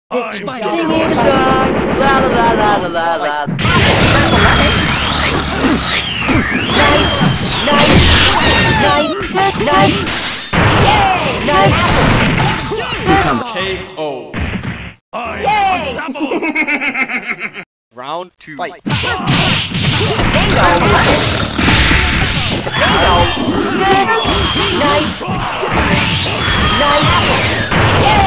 This singing song, la la la la la la la. Nine. Yay! Nine apples. KO. Yay! Round 2. Fight. Bingo! Nine apples. Yay!